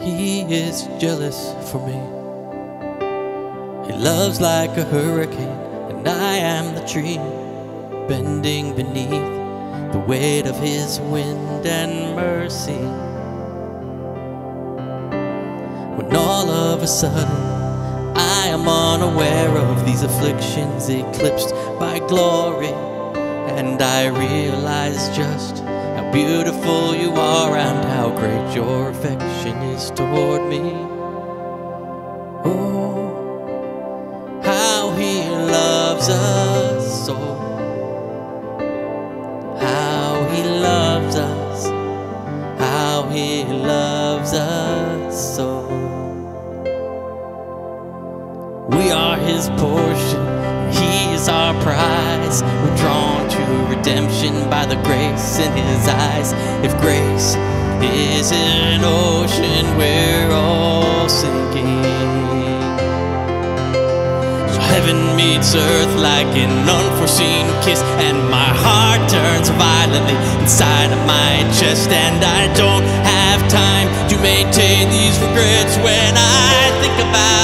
He is jealous for me. He loves like a hurricane, and I am the tree, bending beneath the weight of his wind and mercy. When all of a sudden I am unaware of these afflictions eclipsed by glory, and I realize just how beautiful you are and how great your affection is toward me. Oh, how he loves us so. How he loves us. How he loves us so. We are his portion, he is our prize. We're drawn to redemption by the grace in his eyes. If grace is an ocean, we're all sinking. So heaven meets earth like an unforeseen kiss, and my heart turns violently inside of my chest. And I don't have time to maintain these regrets when I think about